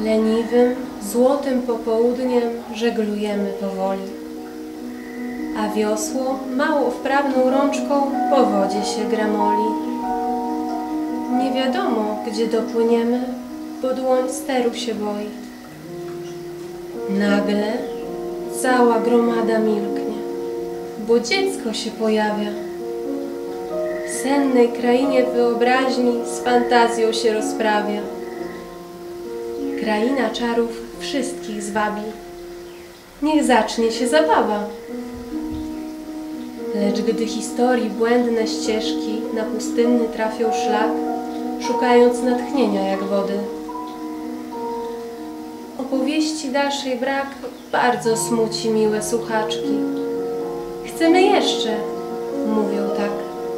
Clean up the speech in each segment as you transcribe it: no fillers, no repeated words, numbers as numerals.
Leniwym, złotym popołudniem żeglujemy powoli, a wiosło mało wprawną rączką po wodzie się gramoli. Nie wiadomo, gdzie dopłyniemy, bo dłoń steru się boi. Nagle cała gromada milknie, bo dziecko się pojawia. W sennej krainie wyobraźni z fantazją się rozprawia. Kraina czarów wszystkich zwabi. Niech zacznie się zabawa. Lecz gdy historii błędne ścieżki na pustynny trafią szlak, szukając natchnienia jak wody, opowieści dalszej brak bardzo smuci miłe słuchaczki. Chcemy jeszcze, mówią tak.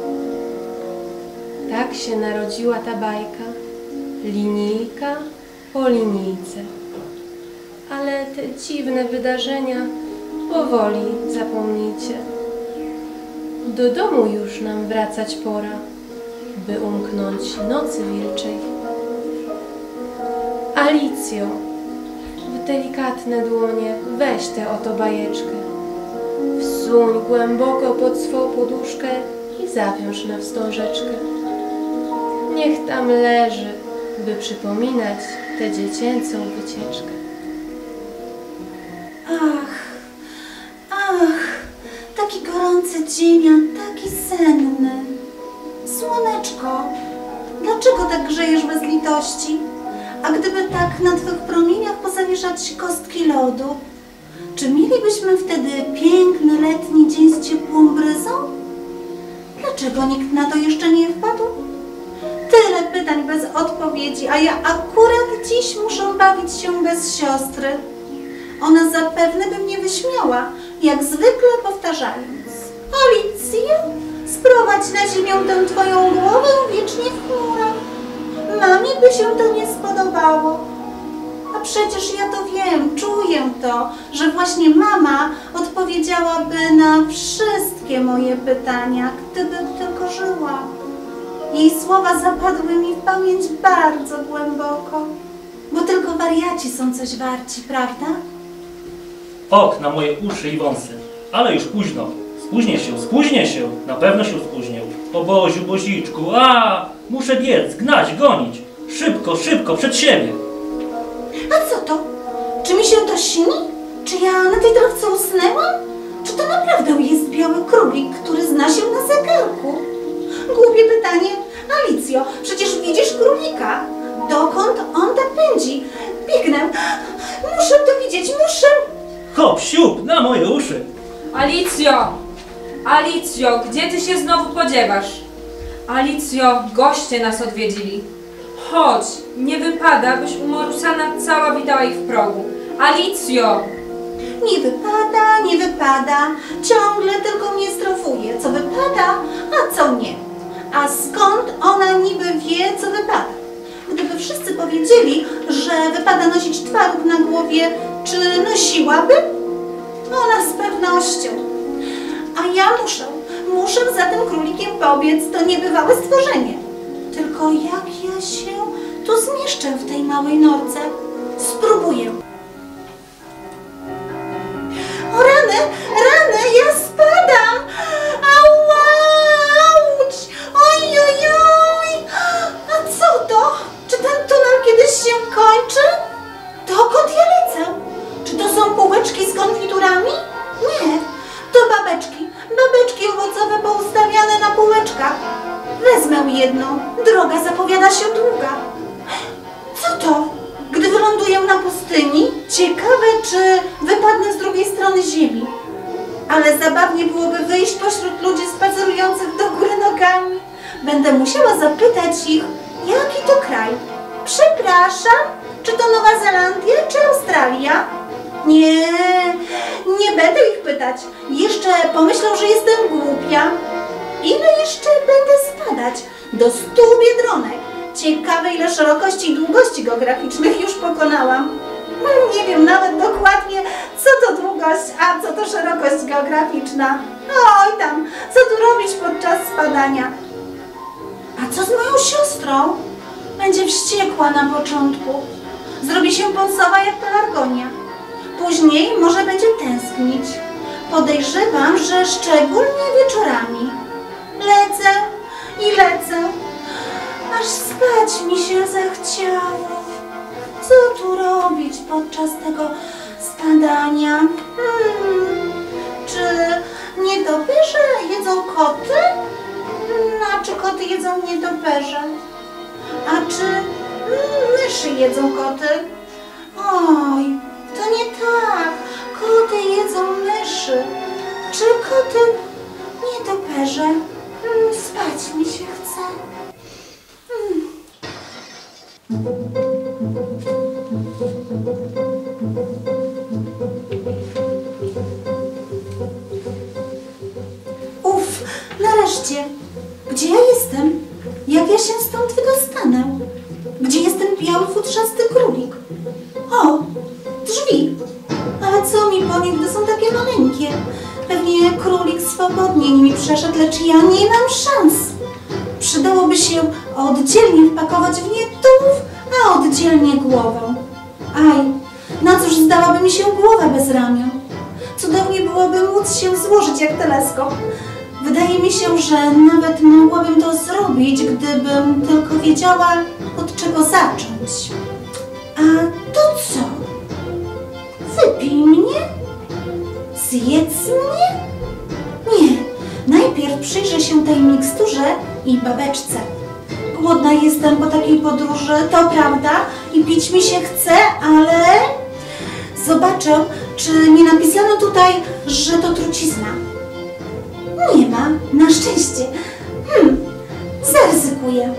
Tak się narodziła ta bajka, linijka po linijce. Ale te dziwne wydarzenia powoli zapomnijcie. Do domu już nam wracać pora, by umknąć nocy wilczej. Alicjo, w delikatne dłonie weź tę oto bajeczkę. Wsuń głęboko pod swą poduszkę i zawiąż na wstążeczkę. Niech tam leży, by przypominać tę dziecięcą wycieczkę. Ach, taki gorący dzień, a taki senny. Słoneczko, dlaczego tak grzejesz bez litości? A gdyby tak na twych promieniach pozawieszać kostki lodu, czy mielibyśmy wtedy piękny letni dzień z ciepłą bryzą? Dlaczego nikt na to jeszcze nie wpadł? Tyle pytań bez odpowiedzi, a ja akurat dziś muszę bawić się bez siostry. Ona zapewne by mnie wyśmiała, jak zwykle powtarzając: Alicjo, sprowadź na ziemię tę twoją głowę wiecznie w chmurach. Mamie by się to nie spodobało. A przecież ja to wiem, czuję to, że właśnie mama odpowiedziałaby na wszystkie moje pytania, gdyby tylko żyła. Jej słowa zapadły mi w pamięć bardzo głęboko, bo tylko wariaci są coś warci, prawda? Ok, na moje uszy i wąsy. Ale już późno. Spóźnię się. Na pewno się spóźnię. O Boziu, Boziczku, muszę biec, gnać, gonić. Szybko, przed siebie. A co to? Czy mi się to śni? Czy ja na tej trawce usnęłam? Czy to naprawdę jest biały królik, który zna się na zegarku? Głupie pytanie. Alicjo, przecież widzisz królika. Dokąd on tak pędzi? Biegnę. Muszę to widzieć, muszę. Hop, siup, na moje uszy. Alicjo, gdzie ty się znowu podziewasz? Alicjo, goście nas odwiedzili. Chodź, nie wypada, byś umorusana cała witała ich w progu. Alicjo! Nie wypada. Ciągle tylko mnie strofuje, co wypada, a co nie. A skąd ona niby wie, co wypada? Gdyby wszyscy powiedzieli, że wypada nosić twaróg na głowie, czy nosiłaby? Ona z pewnością. A ja muszę za tym królikiem pobiec, to niebywałe stworzenie. Tylko jak ja się tu zmieszczę w tej małej norce? Spróbuję. O rany, ja spadam! Ała, auć! Oj! A co to? Czy ten tunel kiedyś się kończy? Dokąd ja lecę? Czy to są półeczki z konfiturami? Nie, to babeczki owocowe poustawiane na półeczkach. Wezmę jedną, droga zapowiada się długa. Co to? Gdy wyląduję na pustyni, ciekawe, czy wypadnę z drugiej strony ziemi. Ale zabawnie byłoby wyjść pośród ludzi spacerujących do góry nogami. Będę musiała zapytać ich, jaki to kraj. Przepraszam, czy to Nowa Zelandia, czy Australia? Nie będę ich pytać. Jeszcze pomyślą, że jestem głupia. Ile jeszcze będę spadać? Do 100 biedronek. Ciekawe, ile szerokości i długości geograficznych już pokonałam. Nie wiem nawet dokładnie, co to długość, a co to szerokość geograficzna. Oj tam, co tu robić podczas spadania? A co z moją siostrą? Będzie wściekła na początku. Zrobi się pąsowa jak pelargonia. Później może będzie tęsknić. Podejrzewam, że szczególnie wieczorami. Lecę i lecę, aż spać mi się zachciało. Co tu robić podczas tego spadania? Czy nietoperze jedzą koty? A czy koty jedzą nietoperze? A czy myszy jedzą koty? Oj, to nie tak. Koty jedzą myszy. Czy koty nietoperze? Spać mi się chce. Uff, nareszcie. Gdzie ja jestem? Jak ja się stąd wydostanę? Gdzie jest ten biały, futrzasty królik? O, drzwi. Ale co mi po nich, gdy są takie maleńkie? Pewnie królik swobodnie nimi przeszedł, lecz ja nie mam szans. Przydałoby się oddzielnie wpakować w nie tułów, a oddzielnie głowę. Aj, na cóż zdałaby mi się głowa bez ramion? Cudownie byłoby móc się złożyć jak teleskop. Wydaje mi się, że nawet mogłabym to zrobić, gdybym tylko wiedziała, od czego zacząć. A to co? Wypij mnie? Zjedz mnie? Nie, najpierw przyjrzę się tej miksturze i babeczce. Głodna jestem po takiej podróży, to prawda, i pić mi się chce, ale zobaczę, czy nie napisano tutaj, że to trucizna. Nie ma, na szczęście. Zaryzykuję.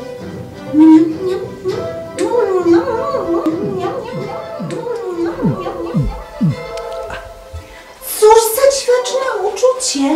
Cóż za dziwaczne uczucie.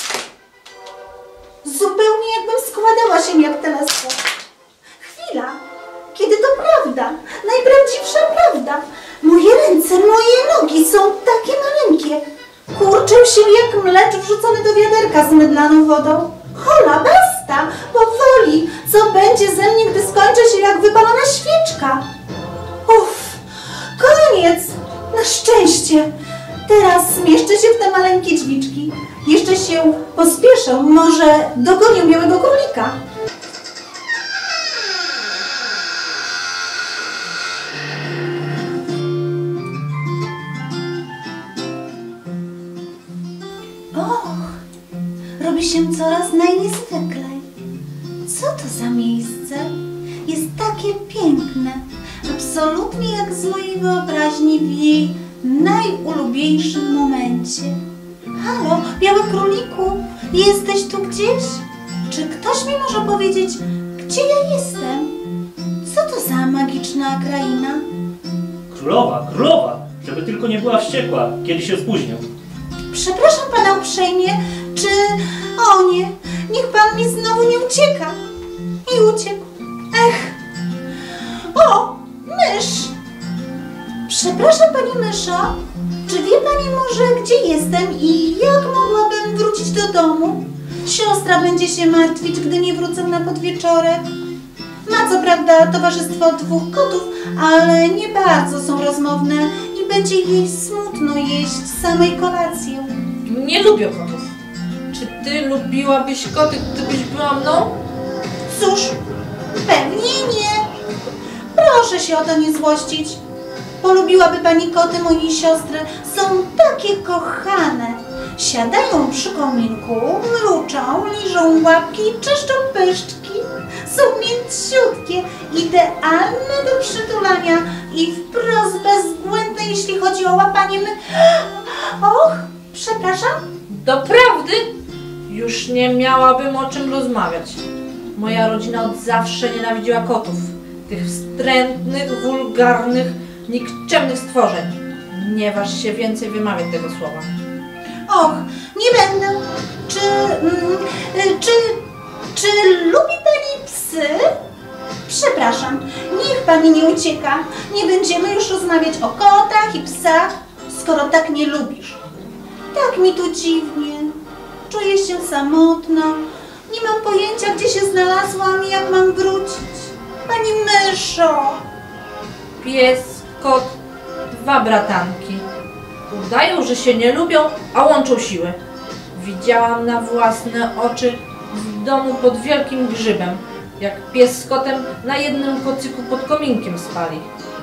Zupełnie jakbym składała się jak teleskop. Chwila, kiedy to prawda, najprawdziwsza prawda. Moje ręce, moje nogi są takie maleńkie. Kurczę się jak mlecz wrzucony do wiaderka z mydlaną wodą. Hola, basta, powoli. Co będzie ze mnie, gdy skończę się jak wypalona świeczka? Uff, koniec. Na szczęście. Teraz zmieszczę się w te maleńkie drzwiczki. Jeszcze się pospieszę, może dogonię białego królika. Och, robi się coraz najniezwyklej. Co to za miejsce? Jest takie piękne, absolutnie jak z mojej wyobraźni w jej najulubieńszym momencie. Halo, biały króliku, jesteś tu gdzieś? Czy ktoś mi może powiedzieć, gdzie ja jestem? Co to za magiczna kraina? Królowa, żeby tylko nie była wściekła, kiedy się spóźnię. Przepraszam pana uprzejmie, czy... O nie, niech pan mi znowu nie ucieka. I uciekł. Ech. O, mysz. Przepraszam pani myszo, czy wie pani może, gdzie jestem i jak mogłabym wrócić do domu? Siostra będzie się martwić, gdy nie wrócę na podwieczorek. Ma co prawda towarzystwo 2 kotów, ale nie bardzo są rozmowne i będzie jej smutno jeść samej kolację. Nie lubię kotów. Czy ty lubiłabyś koty, gdybyś była mną? Cóż, pewnie nie. Proszę się o to nie złościć. Polubiłaby pani koty mojej siostry. Są takie kochane. Siadają przy kominku, mruczą, liżą łapki i czyszczą pyszczki. Są mięciutkie, idealne do przytulania i wprost bezbłędne, jeśli chodzi o łapanie my... Och, przepraszam. Doprawdy? Już nie miałabym o czym rozmawiać. Moja rodzina od zawsze nienawidziła kotów. Tych wstrętnych, wulgarnych, nikczemnych stworzeń. Nie waż się więcej wymawiać tego słowa. Och, nie będę. Czy lubi pani psy? Przepraszam, niech pani nie ucieka. Nie będziemy już rozmawiać o kotach i psach, skoro tak nie lubisz. Tak mi tu dziwnie. Czuję się samotna. Nie mam pojęcia, gdzie się znalazłam i jak mam wrócić. Pani myszo. Pies, kot, 2 bratanki. Udają, że się nie lubią, a łączą siły. Widziałam na własne oczy w domu pod wielkim grzybem, jak pies z kotem na jednym kocyku pod kominkiem spali.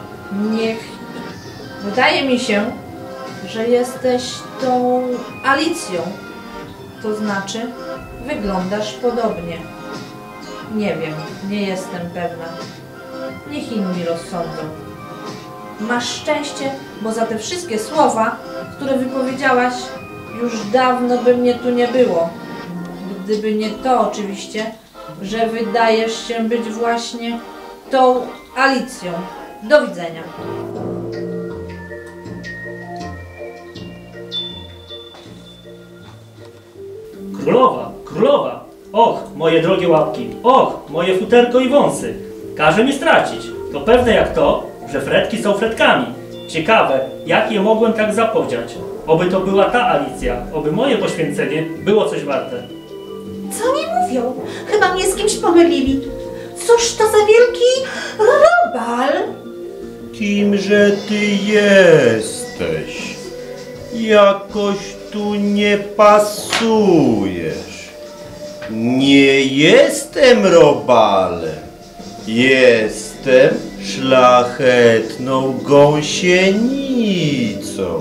Wydaje mi się, że jesteś tą Alicją. To znaczy, wyglądasz podobnie. Nie wiem, nie jestem pewna. Niech inni rozsądzą. Masz szczęście, bo za te wszystkie słowa, które wypowiedziałaś, już dawno by mnie tu nie było. Gdyby nie to oczywiście, że wydajesz się być właśnie tą Alicją. Do widzenia. Królowa, królowa! Och, moje drogie łapki! Och, moje futerko i wąsy! Każe mi stracić. To pewne jak to, że fretki są fretkami. Ciekawe, jak je mogłem tak zapodziać. Oby to była ta Alicja, oby moje poświęcenie było coś warte. Co oni mówią? Chyba mnie z kimś pomylili. Cóż to za wielki robal? Kimże ty jesteś? Jakoś tu nie pasujesz. Nie jestem robalem. Jestem szlachetną gąsienicą.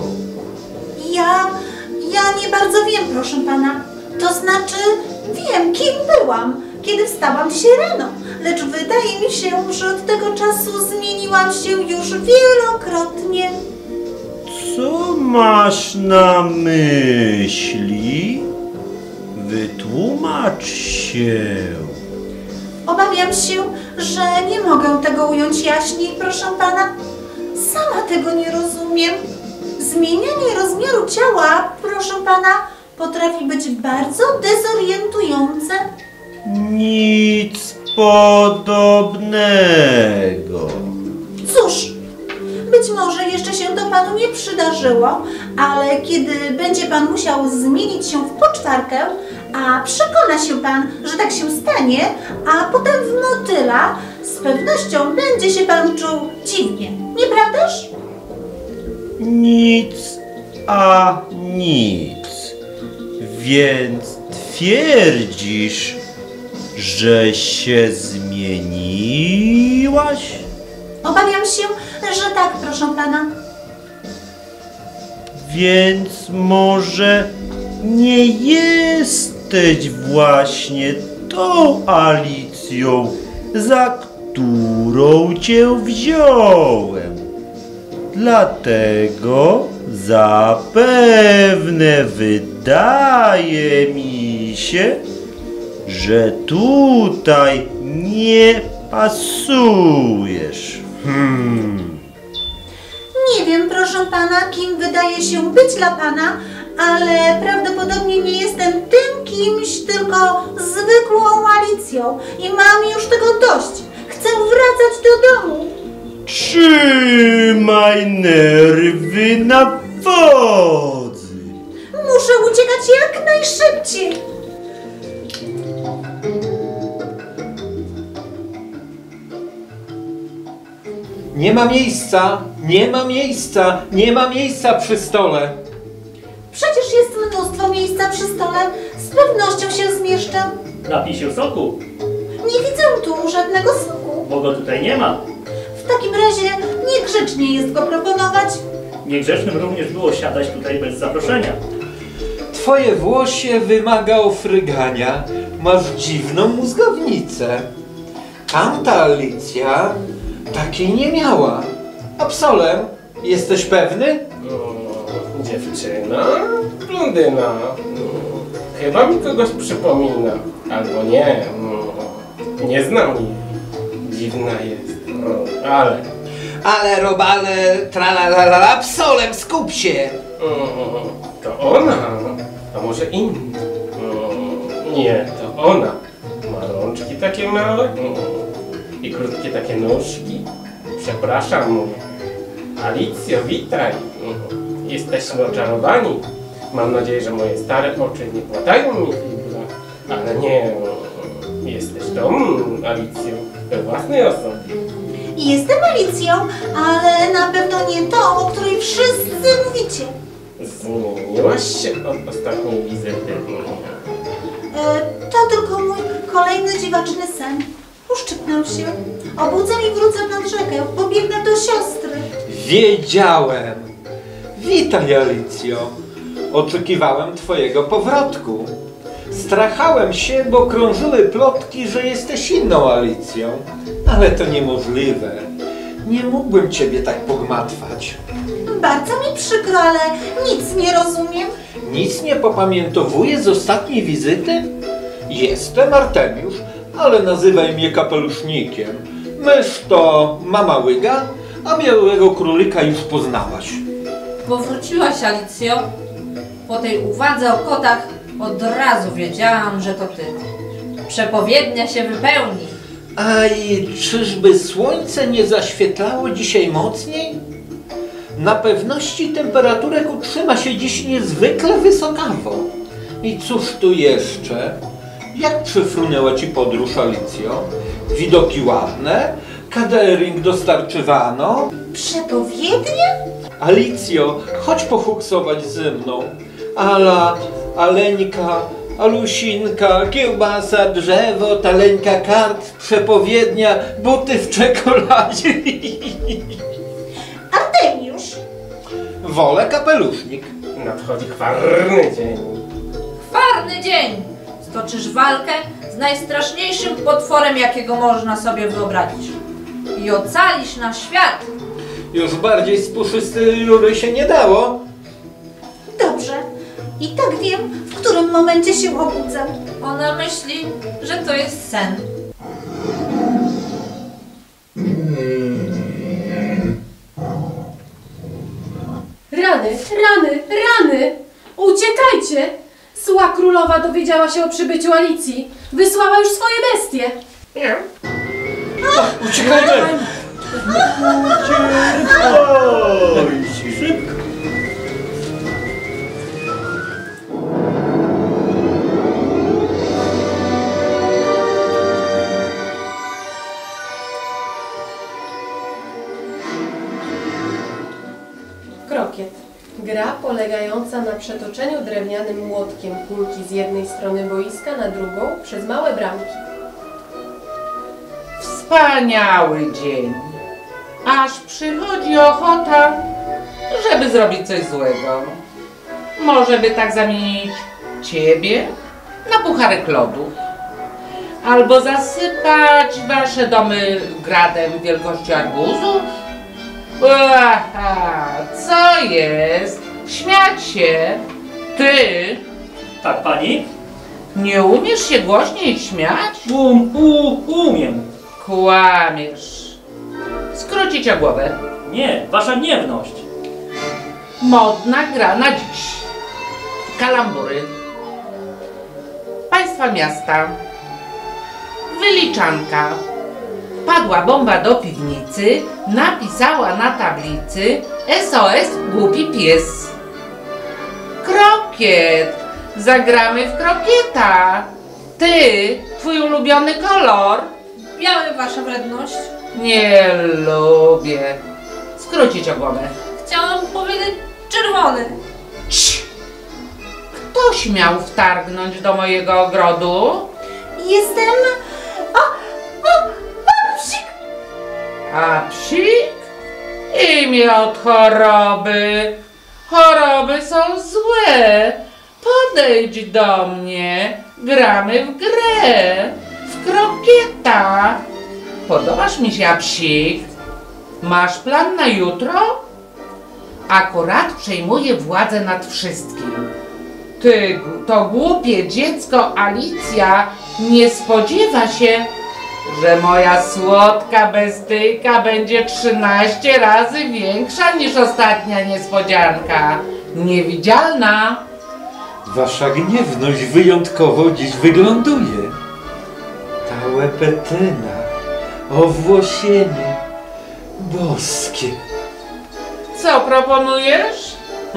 Ja nie bardzo wiem, proszę pana. To znaczy, wiem, kim byłam, kiedy wstałam dzisiaj rano. Lecz wydaje mi się, że od tego czasu zmieniłam się już wielokrotnie. Co masz na myśli? Wytłumacz się. Obawiam się, że nie mogę tego ująć jaśniej, proszę pana. Sama tego nie rozumiem. Zmienianie rozmiaru ciała, proszę pana, potrafi być bardzo dezorientujące. Nic podobnego. Cóż, być może jeszcze się to panu nie przydarzyło, ale kiedy będzie pan musiał zmienić się w poczwarkę, a przekona się pan, że tak się stanie, a potem w motyla, z pewnością będzie się pan czuł dziwnie, nieprawdaż? Nic a nic. Więc twierdzisz, że się zmieniłaś? Obawiam się, że tak, proszę pana. Więc może nie jesteś właśnie tą Alicją, za którą cię wziąłem. Dlatego zapewne wydaje mi się, że tutaj nie pasujesz. Nie wiem, proszę pana, kim wydaje się być dla pana, ale prawdopodobnie nie jestem tym kimś, tylko zwykłą Alicją i mam już tego dość. Chcę wracać do domu. Trzymaj nerwy na wodzy. Muszę uciekać jak najszybciej. Nie ma miejsca, nie ma miejsca, nie ma miejsca przy stole. Przecież jest mnóstwo miejsca przy stole. Z pewnością się zmieszczę. Napij się soku, Nie widzę tu żadnego soku. bo go tutaj nie ma. W takim razie niegrzecznie jest go proponować. Niegrzecznym również było siadać tutaj bez zaproszenia. Twoje włosie wymaga ofrygania. Masz dziwną mózgownicę. Tamta Alicja takiej nie miała. Absolem, jesteś pewny? Dziewczyna? Blondyna? Chyba mi kogoś przypomina. Albo nie. Nie znam jej. Dziwna jest. Ale... Ale robale, tralalala, absolem, skup się! To ona. A może inna? Nie, to ona. Ma rączki takie małe i krótkie takie nóżki. Przepraszam. Alicjo, witaj. Jesteśmy oczarowani. Mam nadzieję, że moje stare oczy nie płatają mi fibra. Ale nie, jesteś tą Alicją we własnej osobie. Jestem Alicją, ale na pewno nie tą, o której wszyscy mówicie. Zmieniłaś się od ostatniej wizyty. To tylko mój kolejny dziwaczny sen. Uszczypnął się. Obudzę i wrócę nad rzekę. Pobiegnę do siostry. Wiedziałem. Witaj, Alicjo. Oczekiwałem twojego powrotku. Strachałem się, bo krążyły plotki, że jesteś inną Alicją. Ale to niemożliwe. Nie mógłbym ciebie tak pogmatwać. Bardzo mi przykro, ale nic nie rozumiem. Nic nie popamiętowuję z ostatniej wizyty? Jestem Artemiusz, ale nazywaj mnie kapelusznikiem. Mysz to mama Łyga, a białego królika już poznałaś. Powróciłaś, Alicjo. Po tej uwadze o kotach od razu wiedziałam, że to ty. Przepowiednia się wypełni. A i czyżby słońce nie zaświetlało dzisiaj mocniej? Na pewności temperaturek utrzyma się dziś niezwykle wysokawo. I cóż tu jeszcze? Jak przyfrunęła ci podróż, Alicjo? Widoki ładne? Catering dostarczywano? Przepowiednia? Alicjo, chodź pohuksować ze mną. Ala, Aleńka, Alusinka, kiełbasa, drzewo, taleńka kart, przepowiednia, buty w czekoladzie. Artemiusz. Wolę kapelusznik. Nadchodzi chwarny dzień. Chwarny dzień! Stoczysz walkę z najstraszniejszym potworem, jakiego można sobie wyobrazić. I ocalisz nasz świat. Już bardziej z puszystej rury się nie dało. Dobrze. I tak wiem, w którym momencie się obudzę. Ona myśli, że to jest sen. Rany, rany, rany! Uciekajcie! Zła królowa dowiedziała się o przybyciu Alicji. Wysłała już swoje bestie. Uciekajmy! Szybko. Krokiet. Gra polegająca na przetoczeniu drewnianym młotkiem kulki z jednej strony boiska na drugą przez małe bramki. Wspaniały dzień, aż przychodzi ochota, żeby zrobić coś złego. Może by tak zamienić ciebie na pucharek lodów, albo zasypać wasze domy gradem wielkości arbuzów. Aha, co jest? Śmiać się? Ty Tak, pani? nie umiesz się głośniej śmiać? Umiem. Kłamiesz. Skrócić cię głowę. Nie, wasza gniewność. Modna gra na dziś. Kalambury. Państwa miasta. Wyliczanka. Wpadła bomba do piwnicy, napisała na tablicy SOS głupi pies. Krokiet. Zagramy w krokieta. Ty, twój ulubiony kolor? Biały, wasza wredność. Nie lubię. Skrócić o głowę. Chciałam powiedzieć czerwony. Cii. Kto śmiał wtargnąć do mojego ogrodu? Jestem... psik! A psik? Imię od choroby. Choroby są złe. Podejdź do mnie. Gramy w grę. W krokieta. Podobasz mi się, psik? Masz plan na jutro? Akurat przejmuje władzę nad wszystkim. Ty, to głupie dziecko Alicja nie spodziewa się, że moja słodka bestyjka będzie 13 razy większa niż ostatnia niespodzianka. Niewidzialna. Wasza gniewność wyjątkowo dziś wygląduje. Ta łepetyna, owłosienie, boskie. Co proponujesz?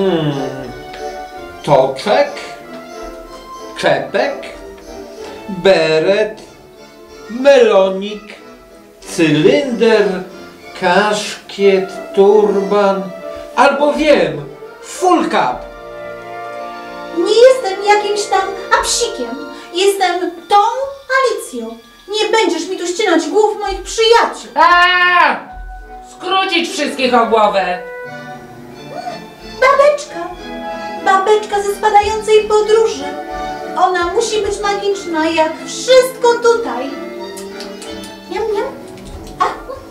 Toczek, czepek, beret, melonik, cylinder, Kaszkiet, turban, albo wiem, full cap. Nie jestem jakimś tam apsikiem. Jestem tą Alicją. Nie będziesz mi tu ścinać głów moich przyjaciół. Skrócić wszystkich o głowę! Babeczka. Babeczka ze spadającej podróży. Ona musi być magiczna, jak wszystko tutaj. Niam, niam. A.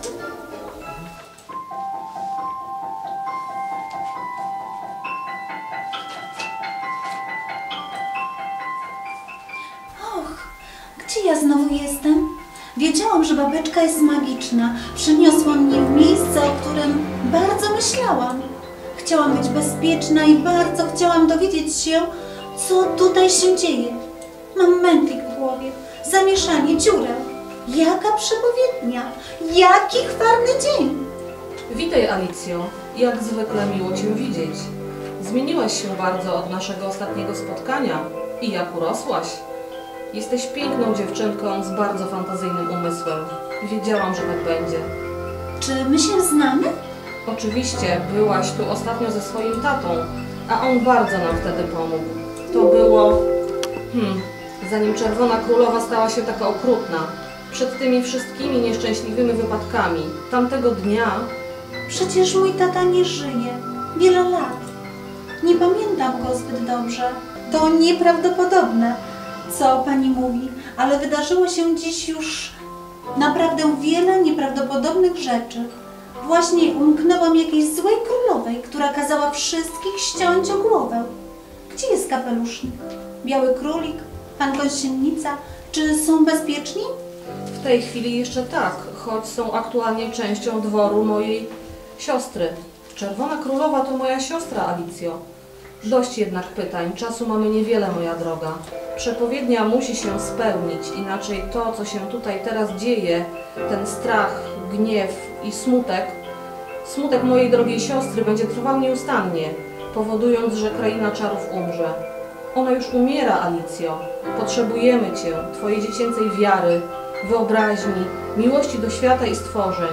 Och, gdzie ja znowu jestem? Wiedziałam, że babeczka jest magiczna. Przyniosła mnie w miejsce, o którym bardzo myślałam. Chciałam być bezpieczna i bardzo chciałam dowiedzieć się, co tutaj się dzieje. Mam mętlik w głowie, zamieszanie, dziurę. Jaka przepowiednia, jaki chwalny dzień. Witaj, Alicjo. Jak zwykle miło Cię widzieć. Zmieniłaś się bardzo od naszego ostatniego spotkania i jak urosłaś. Jesteś piękną dziewczynką z bardzo fantazyjnym umysłem. Wiedziałam, że tak będzie. Czy my się znamy? Oczywiście, byłaś tu ostatnio ze swoim tatą, a on bardzo nam wtedy pomógł. To było... zanim Czerwona Królowa stała się taka okrutna. Przed tymi wszystkimi nieszczęśliwymi wypadkami. Tamtego dnia... Przecież mój tata nie żyje. Wiele lat. Nie pamiętam go zbyt dobrze. To nieprawdopodobne, co pani mówi, ale wydarzyło się dziś już naprawdę wiele nieprawdopodobnych rzeczy. Właśnie umknęłam jakiejś złej królowej, która kazała wszystkich ściąć o głowę. Gdzie jest kapelusznik? Biały królik? Pan Gąsienica? Czy są bezpieczni? W tej chwili jeszcze tak, choć są aktualnie częścią dworu mojej siostry. Czerwona Królowa to moja siostra, Alicjo. Dość jednak pytań, czasu mamy niewiele, moja droga. Przepowiednia musi się spełnić, inaczej to, co się tutaj teraz dzieje, ten strach, gniew i smutek mojej drogiej siostry będzie trwał nieustannie, powodując, że kraina czarów umrze. Ona już umiera, Alicjo. Potrzebujemy Cię, Twojej dziecięcej wiary, wyobraźni, miłości do świata i stworzeń.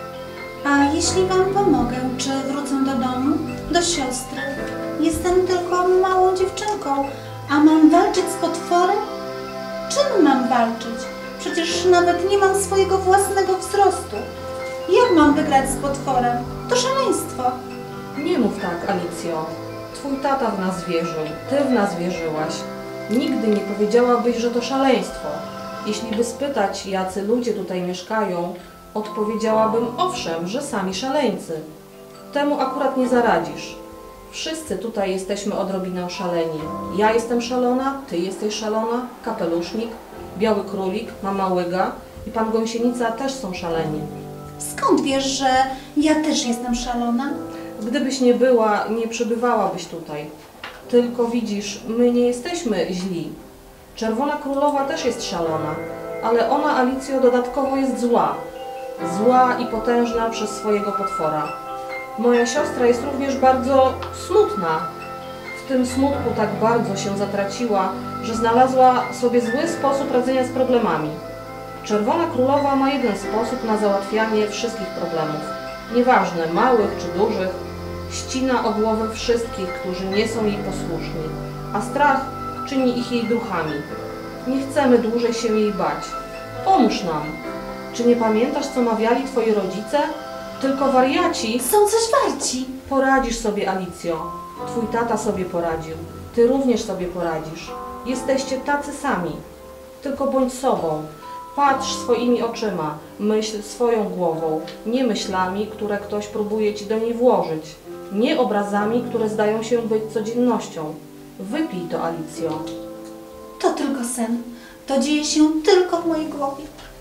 A jeśli wam pomogę, czy wrócę do domu, do siostry? Jestem tylko małą dziewczynką, a mam walczyć z potworem? Czym mam walczyć? Przecież nawet nie mam swojego własnego wzrostu. Jak mam wygrać z potworem? To szaleństwo. Nie mów tak, Alicjo. Twój tata w nas wierzył, ty w nas wierzyłaś. Nigdy nie powiedziałabyś, że to szaleństwo. Jeśli by spytać, jacy ludzie tutaj mieszkają, odpowiedziałabym owszem, że sami szaleńcy. Temu akurat nie zaradzisz. Wszyscy tutaj jesteśmy odrobinę szaleni. Ja jestem szalona, ty jesteś szalona, kapelusznik, biały królik, mama Łyga i pan Gąsienica też są szaleni. Skąd wiesz, że ja też jestem szalona? Gdybyś nie była, nie przybywałabyś tutaj. Tylko widzisz, my nie jesteśmy źli. Czerwona Królowa też jest szalona, ale ona, Alicjo, dodatkowo jest zła. Zła i potężna przez swojego potwora. Moja siostra jest również bardzo smutna. W tym smutku tak bardzo się zatraciła, że znalazła sobie zły sposób radzenia z problemami. Czerwona Królowa ma jeden sposób na załatwianie wszystkich problemów. Nieważne, małych czy dużych, ścina o głowę wszystkich, którzy nie są jej posłuszni, a strach czyni ich jej duchami. Nie chcemy dłużej się jej bać. Pomóż nam. Czy nie pamiętasz, co mawiali twoi rodzice? Tylko wariaci... Są coś warci. Poradzisz sobie, Alicjo. Twój tata sobie poradził. Ty również sobie poradzisz. Jesteście tacy sami. Tylko bądź sobą. Patrz swoimi oczyma. Myśl swoją głową. Nie myślami, które ktoś próbuje ci do niej włożyć. Nie obrazami, które zdają się być codziennością. Wypij to, Alicjo. To tylko sen. To dzieje się tylko w mojej głowie.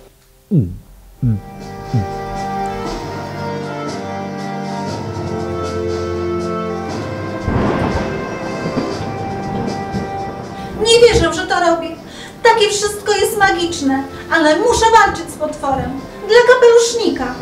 Nie wierzę, że to robię. Takie wszystko jest magiczne, ale muszę walczyć z potworem. Dla kapelusznika.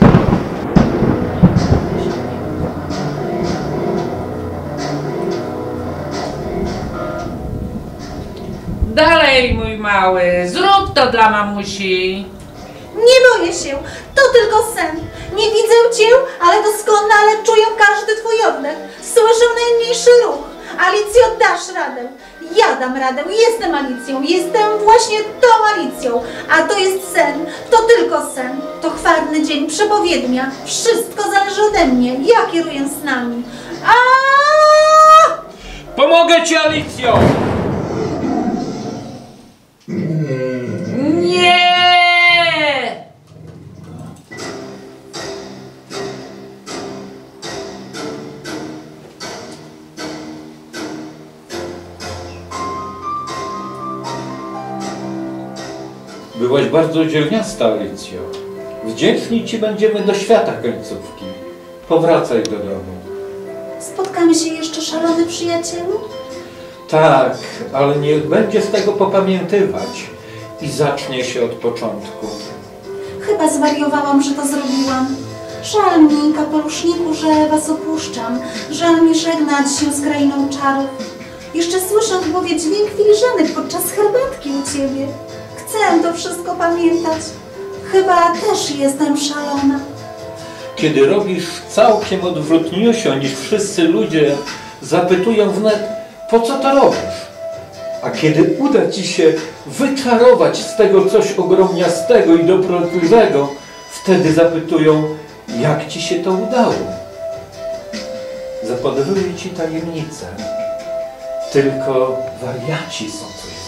Dalej, mój mały, zrób to dla mamusi. Nie boję się. To tylko sen. Nie widzę cię, ale doskonale czuję każdy twój oddech. Słyszę najmniejszy ruch. Alicjo, dasz radę. Ja dam radę. Jestem Alicją. Jestem właśnie tą Alicją. A to jest sen. To tylko sen. To chwalny dzień, przepowiednia. Wszystko zależy ode mnie. Ja kieruję snami. Pomogę ci, Alicjo! Nie! Byłaś bardzo dzielniasta, Alicjo. Wdzięczni ci będziemy do świata końcówki. Powracaj do domu. Spotkamy się jeszcze, szalony przyjacielu? Tak, ale niech będzie z tego popamiętywać i zacznie się od początku. Chyba zwariowałam, że to zrobiłam. Żal mi, kapeluszniku, że was opuszczam. Żal mi żegnać się z krainą czarów. Jeszcze słyszę w głowie dźwięk filiżanek podczas herbatki u ciebie. Chcę to wszystko pamiętać. Chyba też jestem szalona. Kiedy robisz całkiem odwrotniusio niż wszyscy ludzie, zapytują wnet, po co to robisz? A kiedy uda ci się wyczarować z tego coś ogromniastego i dobrotliwego, wtedy zapytują, jak ci się to udało? Zapodróżuję ci tajemnicę. Tylko wariaci są coś